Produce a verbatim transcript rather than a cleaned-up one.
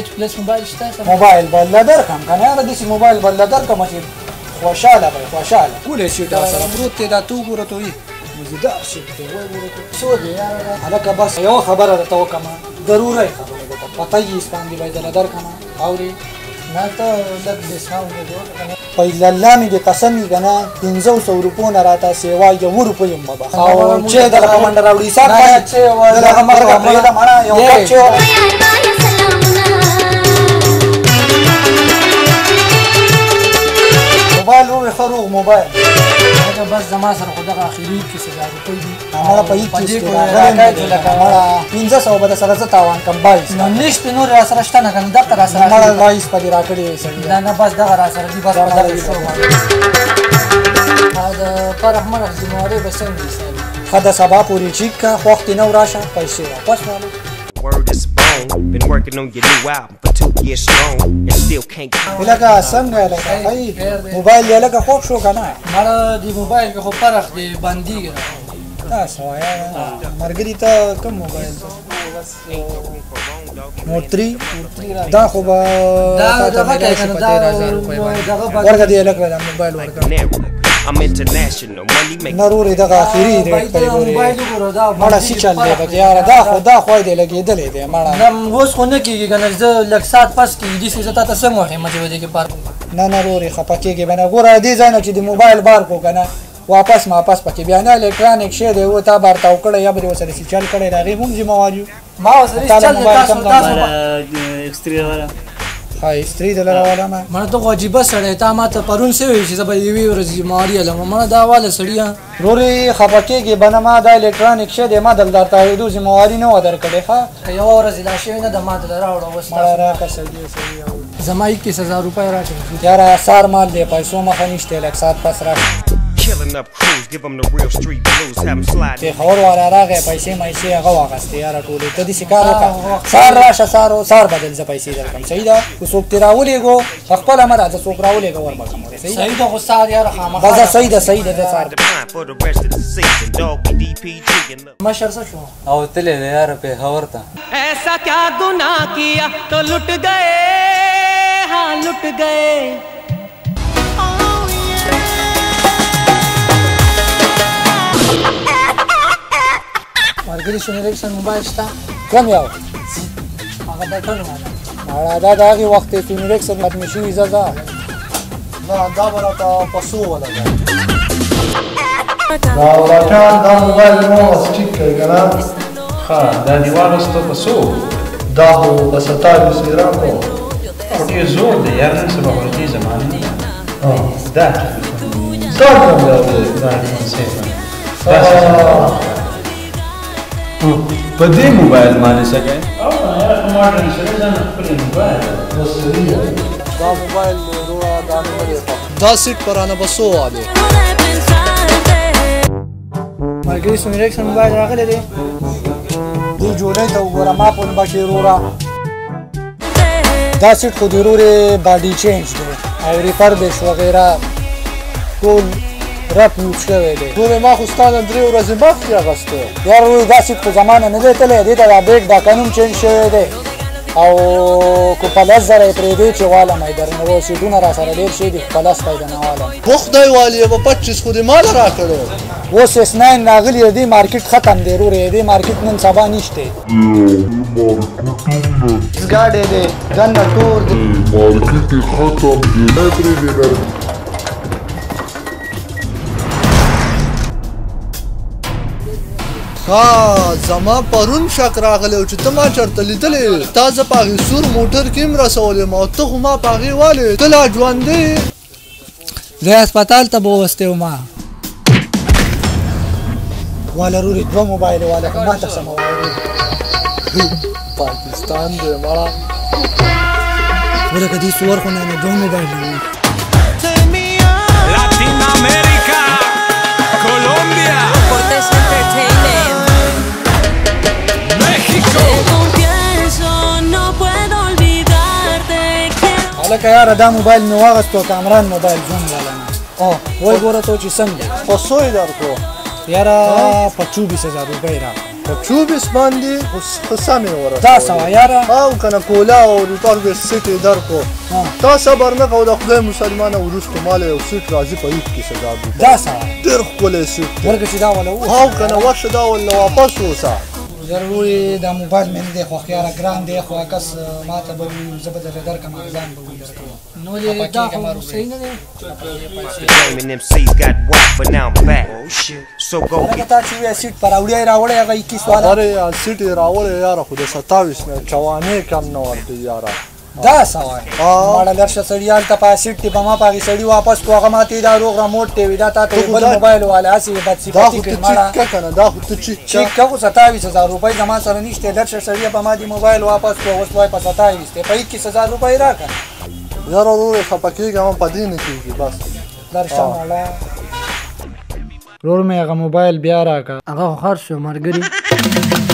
ایچ پلس موبایل شته موبایل بل درکم کنه یاره داسې موبایل بل درکم چې خوشحاله به خوشحاله ګولې شي سره پروت دی دا تو ګوره ته وي مزیدار شي دی وای ګوره څو دی یاره هلکه بس یوه خبره درته وکړم ضروري خبره ده پته یې باندې به یې درله درکړم اورې نه ته لږ ډسکاونټ مې جوړ په الله مې دې قسم وي که نه پنځه سوه روپو نه راته سیوا یوه روپۍ هم به بخښه او چې دغه منډه راوړي حساب کړي دغه مخکې پرېږده مړه یو کپ چې موبایل ووې ښه روغ موبایل لکه بس زما سره خو دغه اخري کیسې هزار روپۍ دي مړه په هېڅ کیس کې راغلی مړه پنځه سوه به درسره زه تاوان کړم بایس نو نشته نور راسره شته نه که نه دغه راسره مړه بایس په دې راکړې سړي نه نه بس دغه راسره دي بس په دغه شو او د فرح مرح ذموارۍ به څنګه حساب ښه د سبا پورې چیک کړه خوښ دې نه وراشه پیسې واپس راغلې Word is bone. Been working on your new album for two years strong and still can't get لکه څنګه لکه ای موبایل یې لکه خوب شو که نه مړه دې موبایل کې خو فرق دی بندېږي تاسو وایه ملګري ته کوم موبایل نوټ تھری دا خو به تاته میلای شي په تېره هزار روپۍ باندې ورکړه دې هلک دا موبایل ورکړه I'm international, money making. نه رورې دغه اخري ریټ پرې ګورې مړه څه چل دی پکې یاره دا خو دا خوی دی لګېدلی دی مړه نه اوس خو نه کېږي که نه زه لږ ساعت پس کېږي داسې زه تا ته څنګه وښیم چې به دې کې پار نه نه رورې خفه کېږي به نه ګوره دې ځای نه چې د موبایل بار کړو که نه واپس ماپس پکې بیا نه الکترانیک شی دی و تا بار تاو کړی یا به دې ورسره سي چل کړی د هغې هم ذموار یو ما ورسره چل دی تاسو تاسو اکسټري والا ها استری دلته راواله ما مړه ته خو عجیبه سړی تا ما ته پرون څه ویل چې زه به یوې ورځې ذمواري هلم مړه دا واله سړي رورې خفه کېږي به نه ما دا الکترانیک شی دی ما دلته تاوېدو ذمواري نه وه درکړې ښه که یوه ورځ دا شوې نه ده ما ته د راوړه اوس مړه راکړه سړي سړي زما اکیس هزار روپۍ راکړه یاره سار مال دی پیسو مخه نشته لږ ساعت پس راکړه Killing up crews, give them the real street blues, have them slide. پېښور والا راغی پیسې مایسې هغه واخیستې یاره ټولې ته داسې کار وکړه سار راشه سار سار به دل زه پیسې درکړم صحیح ده که څوک دې راولېږو خپله مه راځه څوک راولېږه ور به کړم صحیح صحیح ده خو سار یاره خامخا بس صحیح ده صحیح ده سار For the rest of the season, dog with D P G and look. مشر څه شو او تللی دی یاره پېښور ته ایسا کیا گناہ کیا تو لٹ گئے ہاں لٹ گئے ملګري سوني الیکسن موبایل شته کوم یو هغه بیټل مړه دا د هغې وخت یې سوني الیکسن ختمې شوي زه ځه نه دا به راته په څو ولګوي دا وراچان دا موبایل ما اوس ټیک کړی که نه ښه دا دې واغېستو په څو دا خو په ستاویس یې راکړو خو ډېر زوړ دی یار نن سبا خو د دې زمانې نه دا دا کوم دی دا ایفون سیفن په دې موبایل باندې څه کوې او یار ما ډېر سره ځان خپل موبایل دا موبایل روه دا نه دی دا سیټ پرانه به څو والې ملګري سوني الیکسن موبایل راغلی دی دې جوړۍ ته وګوره ما پون بشي وروره دا سیټ خو د ورورې باډي چینج دی او ریفربش وغیره ټول رپ یوز شوی دی ورورې ما خو ستا نن درې ورځې مخکې اخیستی یار ورورې دا سیټ خو زمانه نه دی تللی دې ته دا بیک دا قانون چینج شوی دی او که په لس زره یې پرېږدی چې والم یې درنه و سیټونه را سره ډېر شي دي په لس به یې درنه والم خو خدای والي به پچیس خو دې ماله راکړی اوس اس ناین راغلي دې مارکیټ ختم دی ورورې دې مارکیټ نن سبا نشته ګاډی دی دننه تور دی مارکیټ ختم دی نه پرېږدي ها زما پرون شک راغلی و چې ته ما چېرته لیدلې تا زه په هغې سور موټر کې هم رسولی یم او ته خو ما په هغې والې ته لا ژوندی زه هسپتال ته به ووستی وما واله رورې دوه موبایل واله که ما ته سمه وایي پاکستان دی مړه ولکه دې سور خو نه نه دوه موبایل وي Latinoamérica, Colombia, Cortés Entertainment. México. Te confieso, no puedo olvidarte que هلکه یاره دا موبایل مې واغېستو کامران موبایل ژوند والا نه او وایي ګوره ته چې څنګه په څو یې درکړو یاره په چوبیس هزار روپۍ راکړه په چوبیس باندې اوس ښه سمې ورسولې دا سوه یاره او که نه کولا او ریپابلیک سیټ یې درکړو تا صبر نه کوه د خدای مسلمانه وروسته ماله یو سیټ راځي په عید کې صدا دا سوه ډېر ښکلی سیټ دی ورکه چې دا وله او که نه ورشه دا ولله واپس اوسه ضروري دا موبایل مې نه دی خوښ یاره ګران دی خو کس ما ته به وي زه به درته درکړم ځان به وي درته نو دې دا خو صحیح نه دی Game and M Cs got whack, but now I'm back. Oh shit. So go لکه get تا چې وایې سیټ په راوړی یې راوړی هغه اکیس والا اره یا سیټ یې راوړی یاره خو د ستاویس نه چوانې کم نه ورکوي یاره دا سوه ماړه لرشه سړي هلته په سیټ کې به ما په هغې سړي واپس کړو هغه ما ته دا روغ رموټ دی وي دا تا ته بل موبایل والا هسې دا بدصفتي خو ته کړې ماړه چیک که که نه دا خو ته چیک چیک که خو ستاویس هزار روپۍ زما سره نشته لرشه سړي به ما دې موبایل واپس کړو اوس وایي په ستاویس دی په اکیس هزار روپۍ راکړه یاره ورور خفه کېږه هم په دې نه کېږي بس لرشه ماړه ورور مې هغه موبایل بیا راکړه هغه خو خرڅ شو ملګري